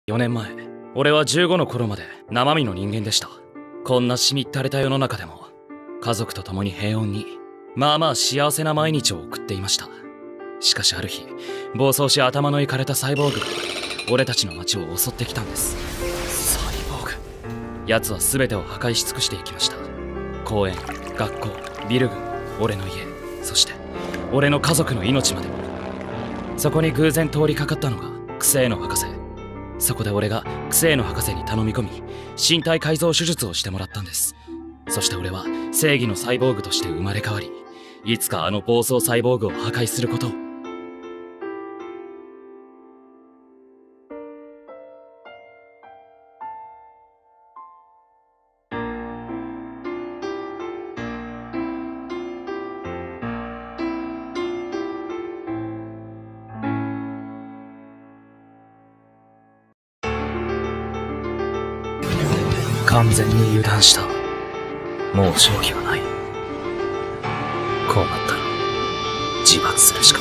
4年前、俺は15の頃まで生身の人間でした。こんなしみったれた世の中でも家族と共に平穏にまあまあ幸せな毎日を送っていました。しかしある日、暴走し頭のいかれたサイボーグが俺たちの町を襲ってきたんです。サイボーグ。奴は全てを破壊し尽くしていきました。公園、学校、ビル群、俺の家、そして俺の家族の命までも。そこに偶然通りかかったのがクセーノ博士。そこで俺がクセーノ博士に頼み込み、身体改造手術をしてもらったんです。そして俺は正義のサイボーグとして生まれ変わり、いつかあの暴走サイボーグを破壊することを。完全に油断した。もう勝機はない。こうなったら自罰するしか。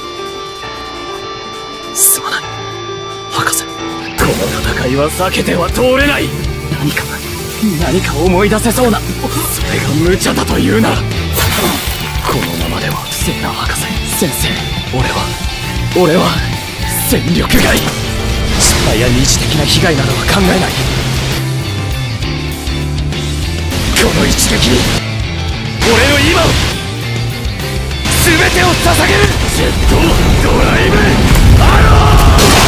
すまない博士。この戦いは避けては通れない。何か思い出せそうな。それが無茶だと言うなら、このままではセーナ博士先生、俺は戦力外。失敗や二次的な被害などは考えない。この一撃に俺の今を全てを捧げる。ジェットドライブアロー。